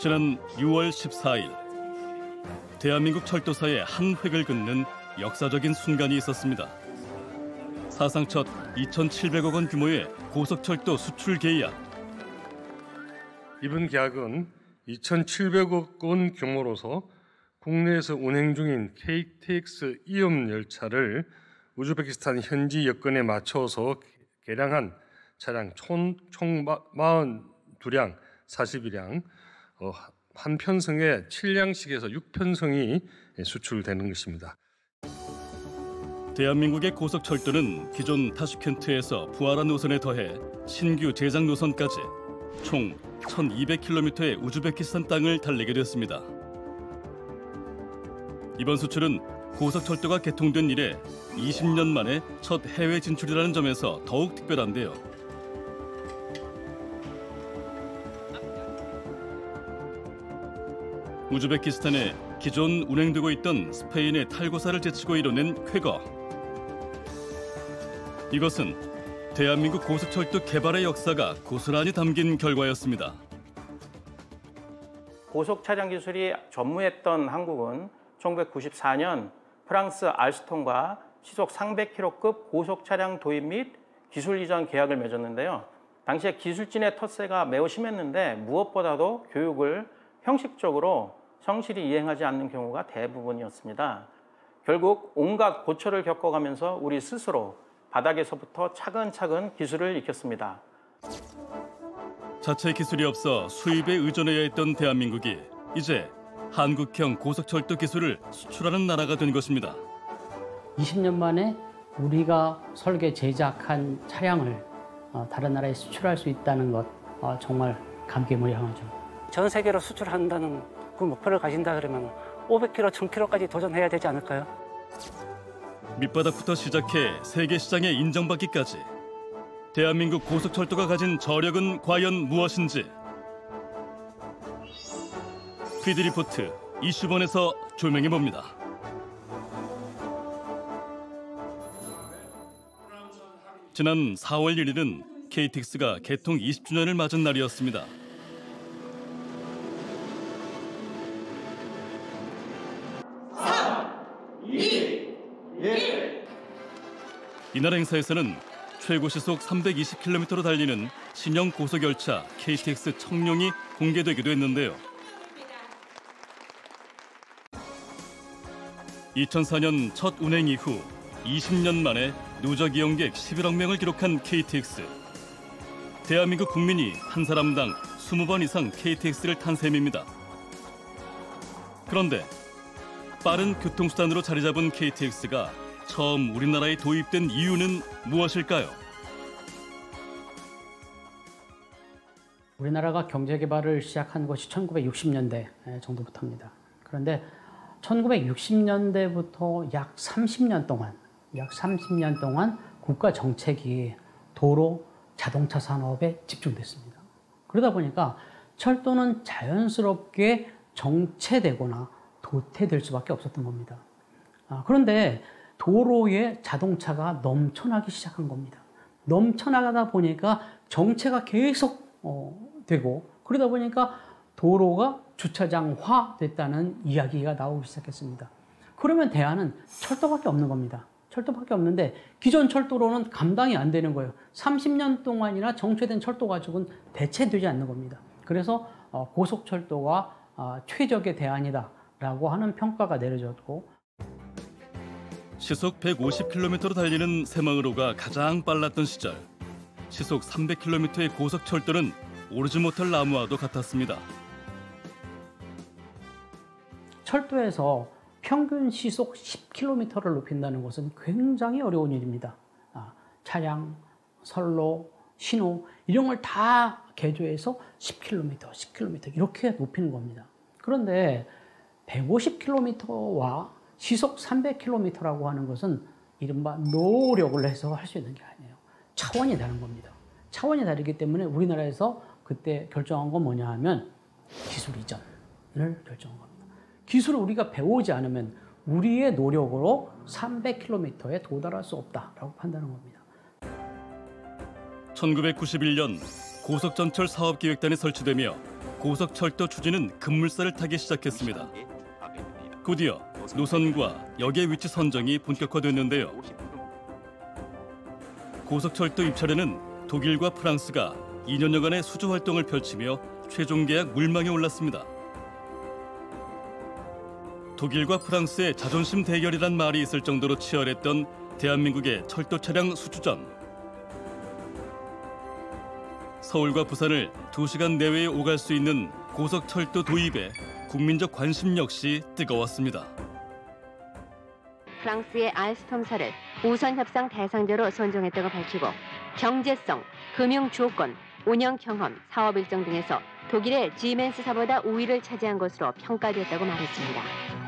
지난 6월 14일 대한민국 철도사의 한 획을 긋는 역사적인 순간이 있었습니다. 사상 첫 2,700억 원 규모의 고속철도 수출 계약. 이번 계약은 2,700억 원 규모로서 국내에서 운행 중인 KTX 이음 열차를 우즈베키스탄 현지 여건에 맞춰서 개량한 차량 총 42량, 41량, 한 편성에 7량씩에서 6편성이 수출되는 것입니다. 대한민국의 고속철도는 기존 타슈켄트에서 부하란 노선에 더해 신규 제작 노선까지 총 1,200km의 우즈베키스탄 땅을 달리게 됐습니다. 이번 수출은 고속철도가 개통된 이래 20년 만에 첫 해외 진출이라는 점에서 더욱 특별한데요. 우즈베키스탄에 기존 운행되고 있던 스페인의 탈고사를 제치고 이뤄낸 쾌거. 이것은 대한민국 고속철도 개발의 역사가 고스란히 담긴 결과였습니다. 고속차량 기술이 전무했던 한국은 1994년 프랑스 알스톰과 시속 300km급 고속차량 도입 및 기술 이전 계약을 맺었는데요. 당시에 기술진의 텃세가 매우 심했는데 무엇보다도 교육을 형식적으로 성실히 이행하지 않는 경우가 대부분이었습니다. 결국 온갖 고초를 겪어가면서 우리 스스로 바닥에서부터 차근차근 기술을 익혔습니다. 자체 기술이 없어 수입에 의존해야 했던 대한민국이 이제 한국형 고속철도 기술을 수출하는 나라가 된 것입니다. 20년 만에 우리가 설계 제작한 차량을 다른 나라에 수출할 수 있다는 것 정말 감개무량하죠. 전 세계로 수출한다는 그 목표를 가진다 그러면 500km, 1000km까지 도전해야 되지 않을까요? 밑바닥부터 시작해 세계 시장에 인정받기까지 대한민국 고속철도가 가진 저력은 과연 무엇인지 피드리포트 이슈본에서 조명해봅니다. 지난 4월 1일은 KTX가 개통 20주년을 맞은 날이었습니다. 이날 행사에서는 최고 시속 320km로 달리는 신형 고속열차 KTX 청룡이 공개되기도 했는데요. 2004년 첫 운행 이후 20년 만에 누적 이용객 11억 명을 기록한 KTX. 대한민국 국민이 한 사람당 20번 이상 KTX를 탄 셈입니다. 그런데 빠른 교통수단으로 자리 잡은 KTX가 처음 우리나라에 도입된 이유는 무엇일까요? 우리나라가 경제개발을 시작한 것이 1960년대 정도부터입니다. 그런데 1960년대부터 약 30년 동안 국가 정책이 도로, 자동차 산업에 집중됐습니다. 그러다 보니까 철도는 자연스럽게 정체되거나 도태될 수밖에 없었던 겁니다. 그런데 도로에 자동차가 넘쳐나기 시작한 겁니다. 넘쳐나가다 보니까 정체가 계속 되고 그러다 보니까 도로가 주차장화 됐다는 이야기가 나오기 시작했습니다. 그러면 대안은 철도밖에 없는 겁니다. 철도밖에 없는데 기존 철도로는 감당이 안 되는 거예요. 30년 동안이나 정체된 철도 가지고는 대체되지 않는 겁니다. 그래서 고속철도가 최적의 대안이다라고 하는 평가가 내려졌고 시속 150km로 달리는 새마을호가 가장 빨랐던 시절 시속 300km의 고속철도는 오르지 못할 나무와도 같았습니다. 철도에서 평균 시속 10km를 높인다는 것은 굉장히 어려운 일입니다. 차량, 선로, 신호 이런 걸 다 개조해서 10km 이렇게 높이는 겁니다. 그런데 150km와 시속 300km라고 하는 것은 이른바 노력을 해서 할 수 있는 게 아니에요. 차원이 다른 겁니다. 차원이 다르기 때문에 우리나라에서 그때 결정한 건 뭐냐 하면 기술 이전을 결정한 겁니다. 기술을 우리가 배우지 않으면 우리의 노력으로 300km에 도달할 수 없다라고 판단한 겁니다. 1991년 고속전철 사업기획단이 설치되며 고속철도 추진은 급물살을 타기 시작했습니다. 곧이어 노선과 역의 위치 선정이 본격화됐는데요. 고속철도 입찰에는 독일과 프랑스가 2년여간의 수주 활동을 펼치며 최종 계약 물망에 올랐습니다. 독일과 프랑스의 자존심 대결이란 말이 있을 정도로 치열했던 대한민국의 철도 차량 수주전. 서울과 부산을 2시간 내외에 오갈 수 있는 고속철도 도입에 국민적 관심 역시 뜨거웠습니다. 프랑스의 알스톰사를 우선 협상 대상자로 선정했다고 밝히고 경제성, 금융 조건, 운영 경험, 사업 일정 등에서 독일의 지멘스사보다 우위를 차지한 것으로 평가됐다고 말했습니다.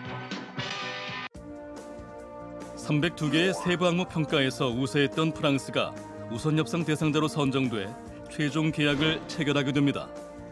302개의 세부 항목 평가에서 우세했던 프랑스가 우선 협상 대상자로 선정돼 최종 계약을 체결하게 됩니다.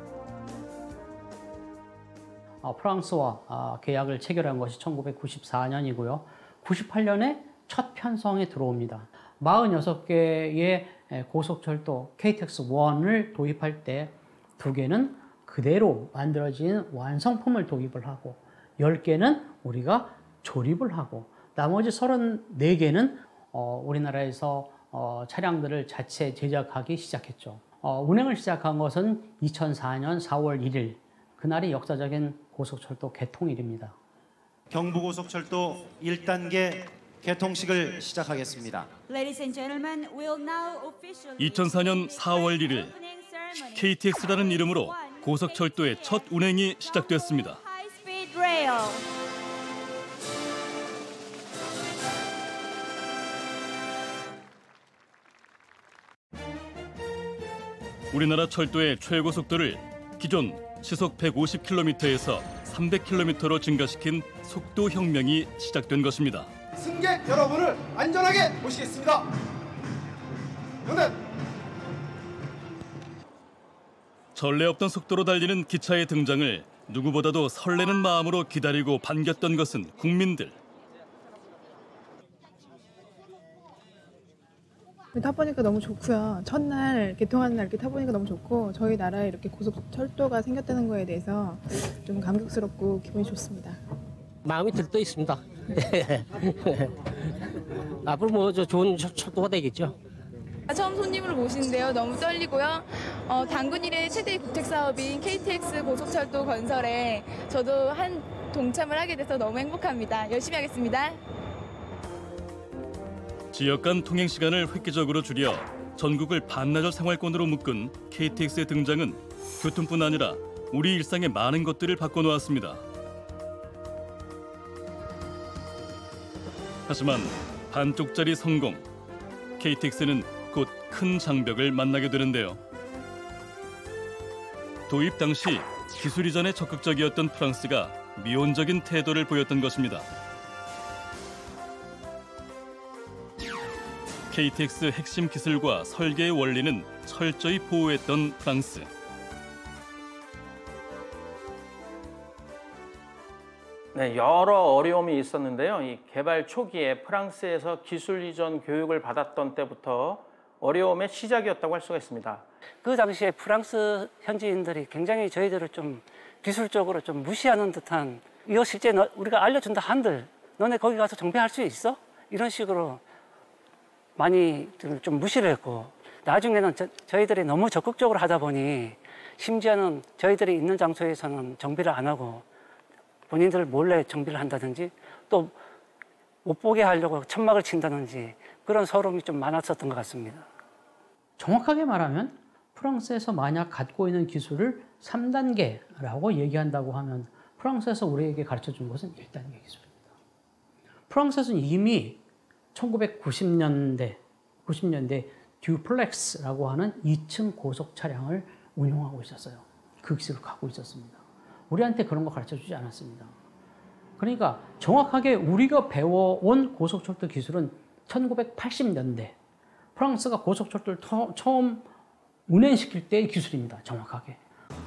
프랑스와 계약을 체결한 것이 1994년이고요. 98년에 첫 편성에 들어옵니다. 46개의 고속철도 KTX1을 도입할 때 2개는 그대로 만들어진 완성품을 도입을 하고 10개는 우리가 조립을 하고 나머지 34개는 우리나라에서 차량들을 자체 제작하기 시작했죠. 운행을 시작한 것은 2004년 4월 1일, 그날이 역사적인 고속철도 개통일입니다. 경부고속철도 1단계 개통식을 시작하겠습니다. 2004년 4월 1일, KTX라는 이름으로 고속철도의 첫 운행이 시작됐습니다. 우리나라 철도의 최고 속도를 기존 시속 150km에서 300km로 증가시킨 속도 혁명이 시작된 것입니다. 승객 여러분을 안전하게 모시겠습니다. 명단! 전례 없던 속도로 달리는 기차의 등장을 누구보다도 설레는 마음으로 기다리고 반겼던 것은 국민들. 타보니까 너무 좋고요. 첫날 개통하는 날 이렇게 타보니까 너무 좋고 저희 나라에 이렇게 고속철도가 생겼다는 거에 대해서 좀 감격스럽고 기분이 좋습니다. 마음이 들떠 있습니다. 앞으로 뭐 좋은 철도가 되겠죠. 처음 손님을 모시는데요. 너무 떨리고요. 단군 이래 최대 국책 사업인 KTX 고속철도 건설에 저도 한 동참을 하게 돼서 너무 행복합니다. 열심히 하겠습니다. 지역 간 통행 시간을 획기적으로 줄여 전국을 반나절 생활권으로 묶은 KTX의 등장은 교통뿐 아니라 우리 일상의 많은 것들을 바꿔놓았습니다. 하지만 반쪽짜리 성공, KTX는 곧 큰 장벽을 만나게 되는데요. 도입 당시 기술 이전에 적극적이었던 프랑스가 미온적인 태도를 보였던 것입니다. KTX 핵심 기술과 설계의 원리는 철저히 보호했던 프랑스. 네, 여러 어려움이 있었는데요. 이 개발 초기에 프랑스에서 기술 이전 교육을 받았던 때부터 어려움의 시작이었다고 할 수가 있습니다. 그 당시에 프랑스 현지인들이 굉장히 저희들을 좀 기술적으로 좀 무시하는 듯한, 이거 실제 우리가 알려준다 한들 너네 거기 가서 정비할 수 있어? 이런 식으로 많이 좀 무시를 했고, 나중에는 저희들이 너무 적극적으로 하다 보니 심지어는 저희들이 있는 장소에서는 정비를 안 하고 본인들 몰래 정비를 한다든지 또 못 보게 하려고 천막을 친다든지 그런 서름이 좀 많았었던 것 같습니다. 정확하게 말하면 프랑스에서 만약 갖고 있는 기술을 3단계라고 얘기한다고 하면 프랑스에서 우리에게 가르쳐준 것은 1단계 기술입니다. 프랑스에서는 이미 1990년대 듀플렉스라고 하는 2층 고속 차량을 운용하고 있었어요. 그 기술을 갖고 있었습니다. 우리한테 그런 거 가르쳐주지 않았습니다. 그러니까 정확하게 우리가 배워온 고속철도 기술은 1980년대 프랑스가 고속철도를 처음 운행시킬 때의 기술입니다. 정확하게.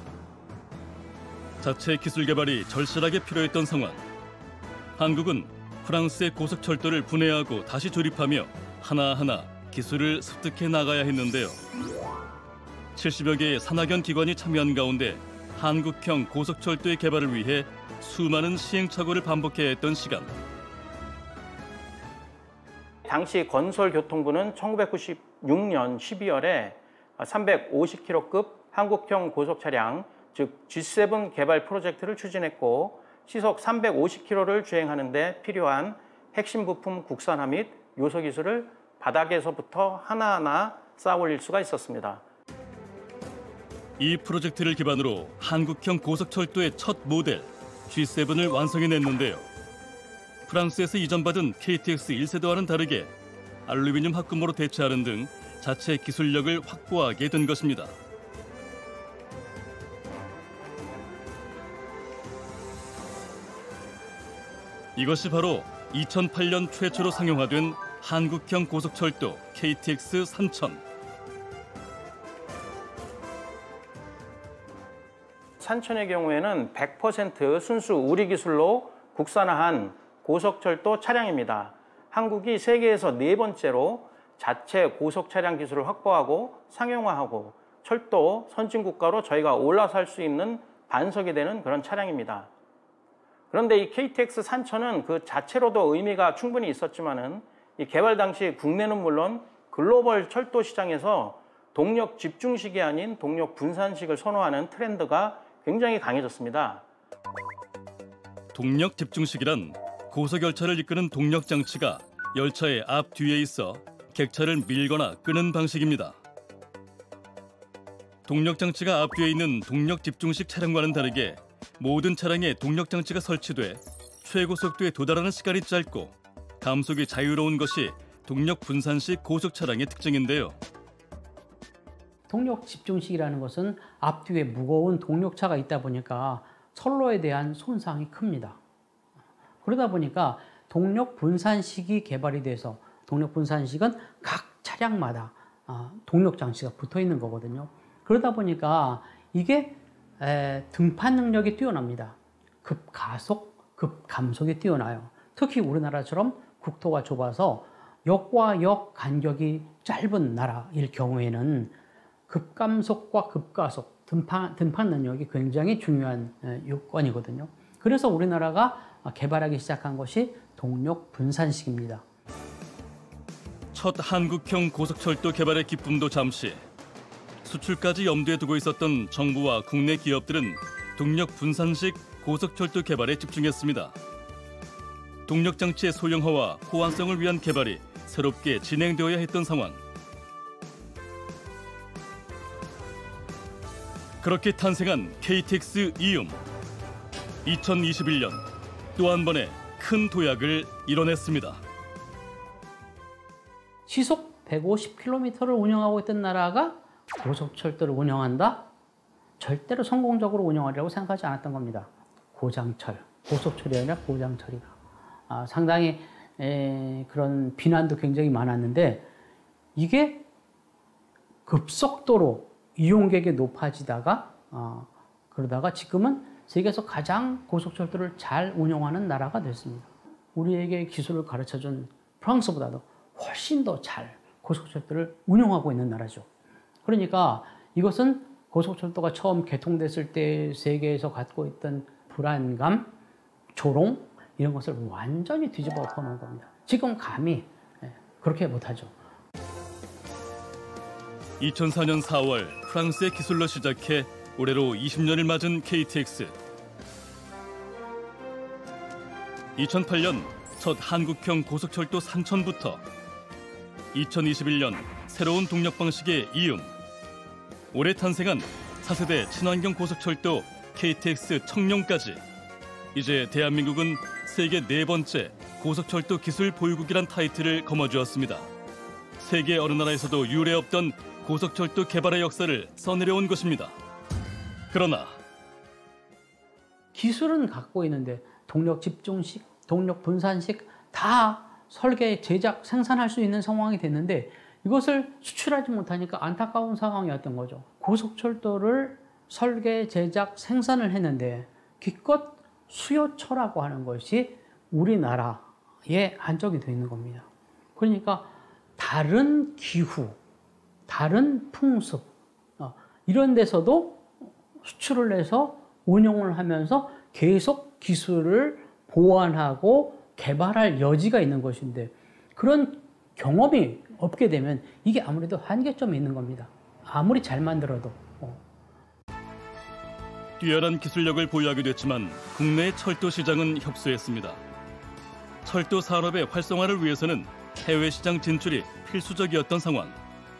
자체 기술 개발이 절실하게 필요했던 상황. 한국은 프랑스의 고속철도를 분해하고 다시 조립하며 하나하나 기술을 습득해 나가야 했는데요. 70여 개의 산학연 기관이 참여한 가운데 한국형 고속철도의 개발을 위해 수많은 시행착오를 반복해야 했던 시간. 당시 건설교통부는 1996년 12월에 350km급 한국형 고속차량, 즉 G7 개발 프로젝트를 추진했고 시속 350km를 주행하는 데 필요한 핵심 부품 국산화 및 요소 기술을 바닥에서부터 하나하나 쌓아 올릴 수가 있었습니다. 이 프로젝트를 기반으로 한국형 고속철도의 첫 모델 G7을 완성해냈는데요. 프랑스에서 이전받은 KTX 1세대와는 다르게 알루미늄 합금으로 대체하는 등 자체 기술력을 확보하게 된 것입니다. 이것이 바로 2008년 최초로 상용화된 한국형 고속철도 KTX 3000. 산천의 경우에는 100% 순수 우리 기술로 국산화한 고속철도 차량입니다. 한국이 세계에서 4번째로 자체 고속차량 기술을 확보하고 상용화하고 철도 선진국가로 저희가 올라설 수 있는 반석이 되는 그런 차량입니다. 그런데 이 KTX 3000은 그 자체로도 의미가 충분히 있었지만은 이 개발 당시 국내는 물론 글로벌 철도 시장에서 동력 집중식이 아닌 동력 분산식을 선호하는 트렌드가 굉장히 강해졌습니다. 동력 집중식이란 고속열차를 이끄는 동력 장치가 열차의 앞 뒤에 있어 객차를 밀거나 끄는 방식입니다. 동력 장치가 앞뒤에 있는 동력 집중식 차량과는 다르게 모든 차량에 동력 장치가 설치돼 최고 속도에 도달하는 시간이 짧고 감속이 자유로운 것이 동력 분산식 고속 차량의 특징인데요. 동력 집중식이라는 것은 앞뒤에 무거운 동력차가 있다 보니까 선로에 대한 손상이 큽니다. 그러다 보니까 동력 분산식이 개발이 돼서 동력 분산식은 각 차량마다 동력 장치가 붙어 있는 거거든요. 그러다 보니까 이게 등판 능력이 뛰어납니다. 급가속, 급감속이 뛰어나요. 특히 우리나라처럼 국토가 좁아서 역과 역 간격이 짧은 나라일 경우에는 급감속과 급가속, 등판 능력이 굉장히 중요한 요건이거든요. 그래서 우리나라가 개발하기 시작한 것이 동력 분산식입니다. 첫 한국형 고속철도 개발의 기쁨도 잠시, 수출까지 염두에 두고 있었던 정부와 국내 기업들은 동력 분산식 고속철도 개발에 집중했습니다. 동력 장치의 소형화와 호환성을 위한 개발이 새롭게 진행되어야 했던 상황. 그렇게 탄생한 KTX 이음. 2021년 또 한 번의 큰 도약을 이뤄냈습니다. 시속 150km를 운영하고 있던 나라가 고속철도를 운영한다? 절대로 성공적으로 운영하려고 생각하지 않았던 겁니다. 고장철, 고속철이 아니라 고장철이다. 상당히 그런 비난도 굉장히 많았는데 이게 급속도로 이용객이 높아지다가 그러다가 지금은 세계에서 가장 고속철도를 잘 운영하는 나라가 됐습니다. 우리에게 기술을 가르쳐준 프랑스보다도 훨씬 더 잘 고속철도를 운영하고 있는 나라죠. 그러니까 이것은 고속철도가 처음 개통됐을 때 세계에서 갖고 있던 불안감, 조롱 이런 것을 완전히 뒤집어 엎어놓은 겁니다. 지금 감히 그렇게 못하죠. 2004년 4월 프랑스의 기술로 시작해 올해로 20년을 맞은 KTX. 2008년 첫 한국형 고속철도 산천부터 2021년 새로운 동력 방식의 이음. 올해 탄생한 4세대 친환경 고속철도 KTX 청룡까지. 이제 대한민국은 세계 4번째 고속철도 기술 보유국이란 타이틀을 거머쥐었습니다. 세계 어느 나라에서도 유례 없던 고속철도 개발의 역사를 써내려온 것입니다. 그러나 기술은 갖고 있는데 동력 집중식, 동력 분산식 다 설계, 제작, 생산할 수 있는 상황이 됐는데 이것을 수출하지 못하니까 안타까운 상황이었던 거죠. 고속철도를 설계, 제작, 생산을 했는데 기껏 수요처라고 하는 것이 우리나라에 한정이 되어 있는 겁니다. 그러니까 다른 기후, 다른 풍습 이런 데서도 수출을 해서 운영을 하면서 계속 기술을 보완하고 개발할 여지가 있는 것인데 그런 경험이 없게 되면 이게 아무래도 한계점이 있는 겁니다. 아무리 잘 만들어도. 뛰어난 기술력을 보유하게 됐지만 국내의 철도 시장은 협소했습니다. 철도 산업의 활성화를 위해서는 해외 시장 진출이 필수적이었던 상황.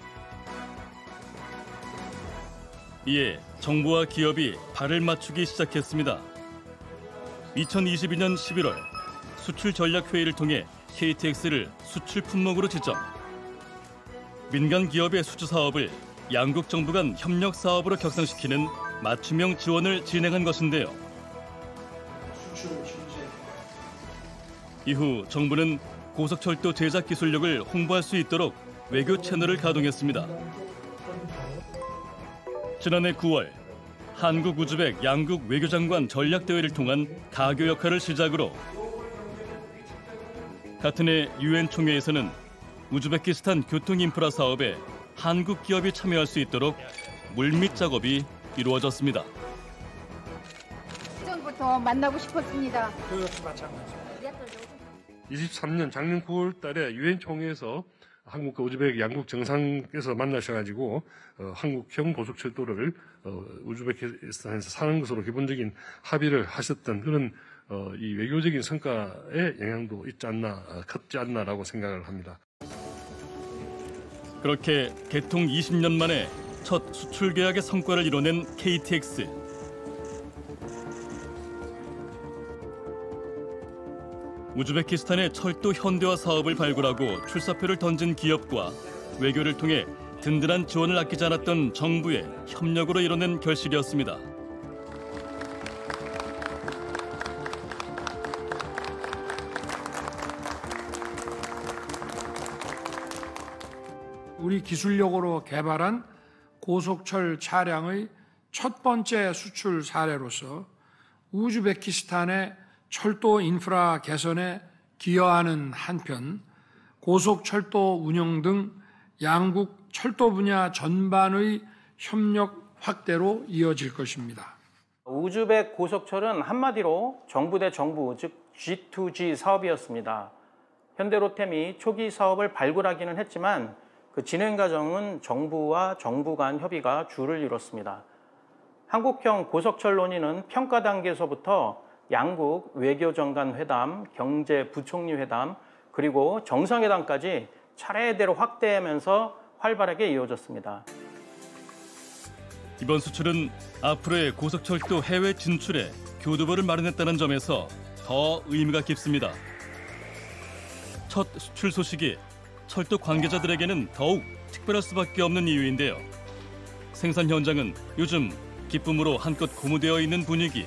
이에 정부와 기업이 발을 맞추기 시작했습니다. 2022년 11월 수출 전략 회의를 통해 KTX를 수출 품목으로 지정. 민간 기업의 수주 사업을 양국 정부 간 협력 사업으로 격상시키는 맞춤형 지원을 진행한 것인데요. 이후 정부는 고속철도 제작 기술력을 홍보할 수 있도록 외교 채널을 가동했습니다. 지난해 9월 한국 우즈벡 양국 외교장관 전략대회를 통한 가교 역할을 시작으로 같은 해 UN 총회에서는 우즈베키스탄 교통인프라 사업에 한국 기업이 참여할 수 있도록 물밑 작업이 이루어졌습니다. 전부터 만나고 싶었습니다. 저 역시 마찬가지. 23년 작년 9월 달에 UN 총회에서 한국과 우즈벡 양국 정상께서 만나셔가지고 한국형 고속철도를 우즈베키스탄에서 사는 것으로 기본적인 합의를 하셨던 그런 이 외교적인 성과에 영향도 있지 않나, 컸지 않나라고 생각을 합니다. 그렇게 개통 20년 만에 첫 수출 계약의 성과를 이뤄낸 KTX. 우즈베키스탄의 철도 현대화 사업을 발굴하고 출사표를 던진 기업과 외교를 통해 든든한 지원을 아끼지 않았던 정부의 협력으로 이뤄낸 결실이었습니다. 우리 기술력으로 개발한 고속철 차량의 첫 번째 수출 사례로서 우즈베키스탄의 철도 인프라 개선에 기여하는 한편 고속철도 운영 등 양국 철도 분야 전반의 협력 확대로 이어질 것입니다. 우즈벡 고속철은 한마디로 정부 대 정부, 즉 G2G 사업이었습니다. 현대로템이 초기 사업을 발굴하기는 했지만 그 진행 과정은 정부와 정부 간 협의가 주를 이뤘습니다. 한국형 고속철 논의는 평가 단계에서부터 양국 외교장관 회담, 경제부총리 회담, 그리고 정상회담까지 차례대로 확대하면서 활발하게 이어졌습니다. 이번 수출은 앞으로의 고속철도 해외 진출에 교두보를 마련했다는 점에서 더 의미가 깊습니다. 첫 수출 소식이 철도 관계자들에게는 더욱 특별할 수밖에 없는 이유인데요. 생산 현장은 요즘 기쁨으로 한껏 고무되어 있는 분위기.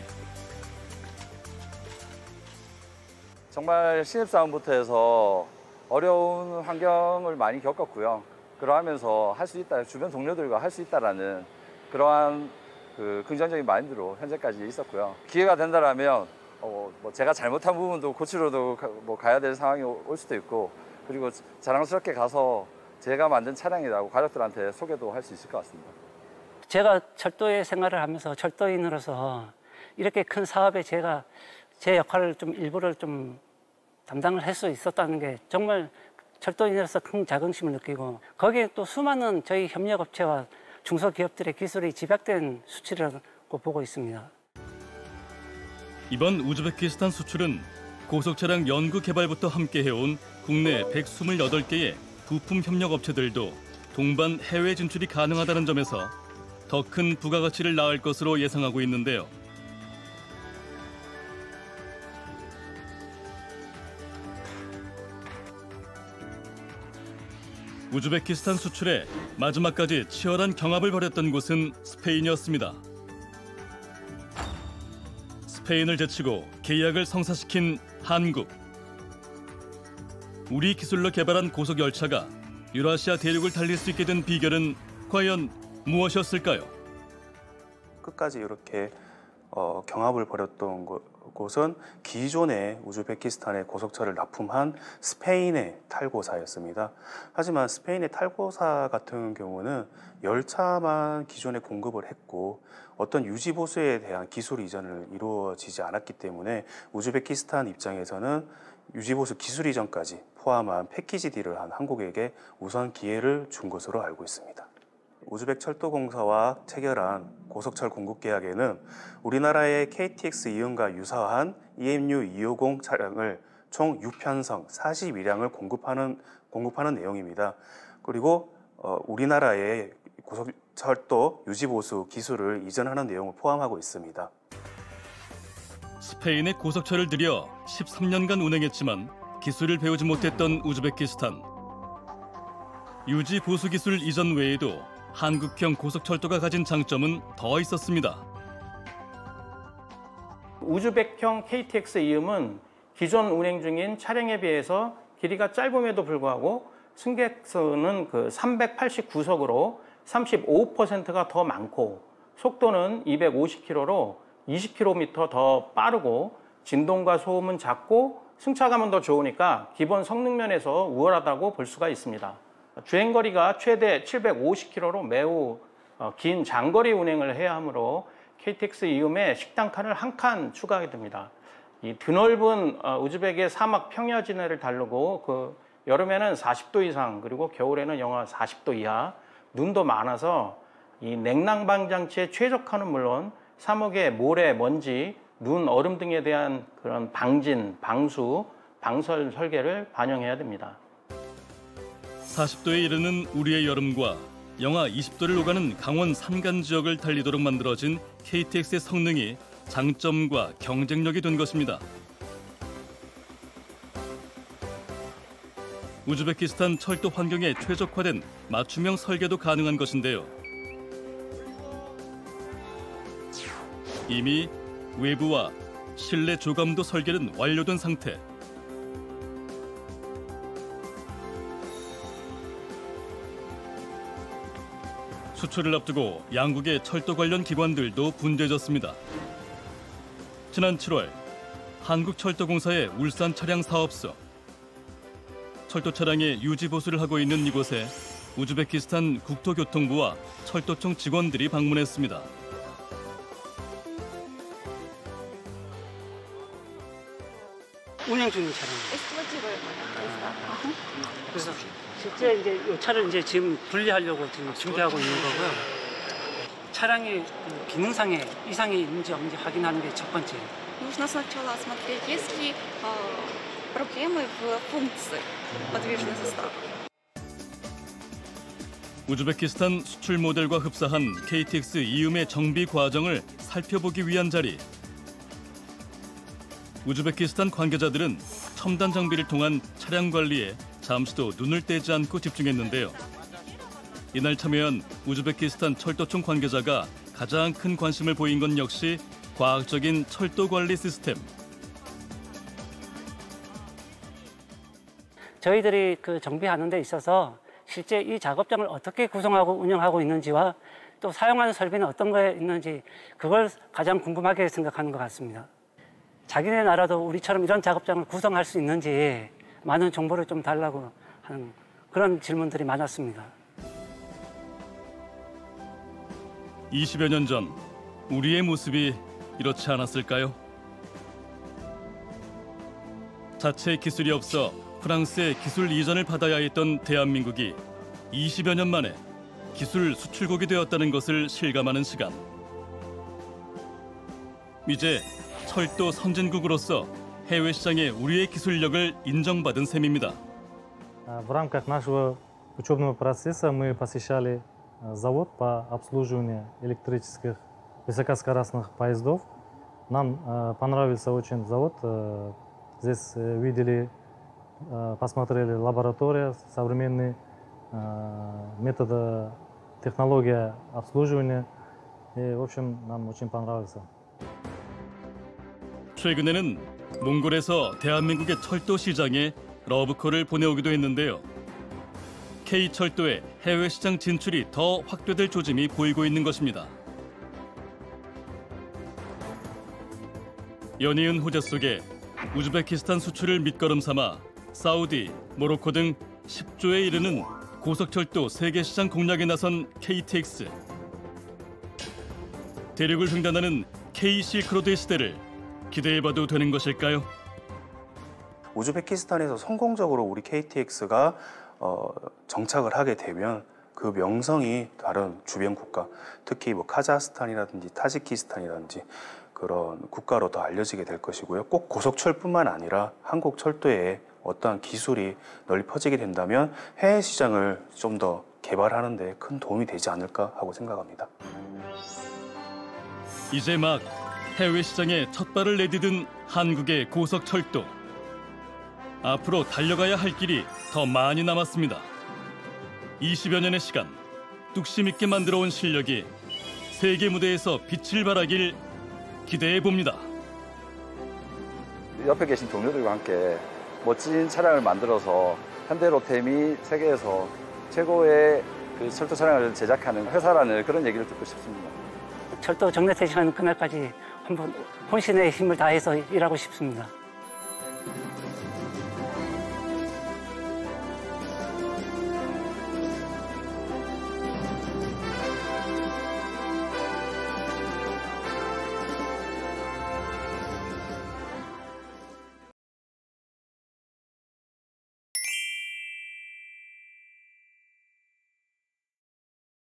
정말 신입사원부터 해서 어려운 환경을 많이 겪었고요. 그러하면서 할 수 있다, 주변 동료들과 할 수 있다라는 그러한 긍정적인 마인드로 현재까지 있었고요. 기회가 된다라면 제가 잘못한 부분도 고치러도 가야 될 상황이 올 수도 있고, 그리고 자랑스럽게 가서 제가 만든 차량이라고 가족들한테 소개도 할 수 있을 것 같습니다. 제가 철도의 생활을 하면서 철도인으로서 이렇게 큰 사업에 제가 제 역할을 좀 일부를 좀 담당을 할 수 있었다는 게 정말 철도인으로서 큰 자긍심을 느끼고, 거기에 또 수많은 저희 협력업체와 중소기업들의 기술이 집약된 수출이라고 보고 있습니다. 이번 우즈베키스탄 수출은 고속차량 연구 개발부터 함께 해온 국내 128개의 부품 협력 업체들도 동반 해외 진출이 가능하다는 점에서 더 큰 부가가치를 낳을 것으로 예상하고 있는데요. 우즈베키스탄 수출에 마지막까지 치열한 경합을 벌였던 곳은 스페인이었습니다. 스페인을 제치고 계약을 성사시킨 한국. 우리 기술로 개발한 고속열차가 유라시아 대륙을 달릴 수 있게 된 비결은 과연 무엇이었을까요? 끝까지 이렇게 경합을 벌였던 곳은 기존의 우즈베키스탄의 고속철을 납품한 스페인의 탈고사였습니다. 하지만 스페인의 탈고사 같은 경우는 열차만 기존에 공급을 했고 어떤 유지보수에 대한 기술 이전을 이루어지지 않았기 때문에 우즈베키스탄 입장에서는 유지보수 기술 이전까지 포함한 패키지 딜을 한 한국에게 우선 기회를 준 것으로 알고 있습니다. 우즈벡 철도공사와 체결한 고속철 공급 계약에는 우리나라의 KTX 이음과 유사한 EMU 250 차량을 총 6편성 42량을 공급하는 내용입니다. 그리고 우리나라의 고속철도 유지보수 기술을 이전하는 내용을 포함하고 있습니다. 스페인의 고속철을 들여 13년간 운행했지만 기술을 배우지 못했던 우즈베키스탄. 유지보수 기술 이전 외에도 한국형 고속철도가 가진 장점은 더 있었습니다. 우즈벡형 KTX 이음은 기존 운행 중인 차량에 비해서 길이가 짧음에도 불구하고 승객수는 389석으로 35%가 더 많고 속도는 250km로 20km 더 빠르고 진동과 소음은 작고 승차감은 더 좋으니까 기본 성능 면에서 우월하다고 볼 수가 있습니다. 주행거리가 최대 750km로 매우 긴 장거리 운행을 해야 하므로 KTX 이음에 식당칸을 한 칸 추가하게 됩니다. 이 드넓은 우즈벡의 사막 평야지대를 달르고 여름에는 40도 이상 그리고 겨울에는 영하 40도 이하 눈도 많아서 이 냉난방 장치에 최적화는 물론 사막의 모래, 먼지, 눈, 얼음 등에 대한 그런 방진, 방수, 방설 설계를 반영해야 됩니다. 40도에 이르는 우리의 여름과 영하 20도를 오가는 강원 산간 지역을 달리도록 만들어진 KTX의 성능이 장점과 경쟁력이 된 것입니다. 우즈베키스탄 철도 환경에 최적화된 맞춤형 설계도 가능한 것인데요. 이미 외부와 실내 조감도 설계는 완료된 상태. 수출을 앞두고 양국의 철도 관련 기관들도 분주해졌습니다. 지난 7월 한국철도공사의 울산 차량 사업소. 철도 차량의 유지 보수를 하고 있는 이곳에 우즈베키스탄 국토교통부와 철도청 직원들이 방문했습니다. 운행 중인 차량이에요. 그래서 실제 이제 이 차를 이제 지금 분리하려고 지금 준비하고 있는 거고요. 차량의 기능상의 이상이 있는지 없는지 확인하는 게 첫 번째. Нужно сначала осмотреть, есть ли проблемы в функции подвижного состава. 우즈베키스탄 수출 모델과 흡사한 KTX 이음의 정비 과정을 살펴보기 위한 자리. 우즈베키스탄 관계자들은 첨단 장비를 통한 차량 관리에 잠시도 눈을 떼지 않고 집중했는데요. 이날 참여한 우즈베키스탄 철도청 관계자가 가장 큰 관심을 보인 건 역시 과학적인 철도 관리 시스템. 저희들이 정비하는 데 있어서 실제 이 작업장을 어떻게 구성하고 운영하고 있는지와 또 사용하는 설비는 어떤 거에 있는지 그걸 가장 궁금하게 생각하는 것 같습니다. 자기네 나라도 우리처럼 이런 작업장을 구성할 수 있는지 많은 정보를 좀 달라고 하는 그런 질문들이 많았습니다. 20여 년 전 우리의 모습이 이렇지 않았을까요? 자체 기술이 없어 프랑스의 기술 이전을 받아야 했던 대한민국이 20여 년 만에 기술 수출국이 되었다는 것을 실감하는 시간. 이제 철도 선진국으로서 해외 시장에 우리의 기술력을 인정받은 셈입니다. В рамках нашего учебного процесса мы посещали завод по обслуживанию электрических высокоскоростных поездов. Нам понравился очень завод. Здесь видели, посмотрели лабораторию, современные методы, технология обслуживания. И, в общем, нам очень понравился. 최근에는 몽골에서 대한민국의 철도 시장에 러브콜을 보내오기도 했는데요. K철도의 해외 시장 진출이 더 확대될 조짐이 보이고 있는 것입니다. 연이은 호재 속에 우즈베키스탄 수출을 밑거름 삼아 사우디, 모로코 등 10조에 이르는 고속철도 세계 시장 공략에 나선 KTX. 대륙을 횡단하는 K 실크로드의 시대를 기대해봐도 되는 것일까요? 우즈베키스탄에서 성공적으로 우리 KTX가 정착을 하게 되면 그 명성이 다른 주변 국가, 특히 뭐 카자흐스탄이라든지 타지키스탄이라든지 그런 국가로 더 알려지게 될 것이고요. 꼭 고속철뿐만 아니라 한국 철도에 어떠한 기술이 널리 퍼지게 된다면 해외 시장을 좀 더 개발하는 데 큰 도움이 되지 않을까 하고 생각합니다. 이제 막 해외 시장에 첫 발을 내디딘 한국의 고속철도. 앞으로 달려가야 할 길이 더 많이 남았습니다. 20여 년의 시간, 뚝심 있게 만들어온 실력이 세계 무대에서 빛을 발하길 기대해봅니다. 옆에 계신 동료들과 함께 멋진 차량을 만들어서 현대로템이 세계에서 최고의 그 철도 차량을 제작하는 회사라는 그런 얘기를 듣고 싶습니다. 철도 정례 퇴직하는 그날까지 한번 혼신의 힘을 다해서 일하고 싶습니다.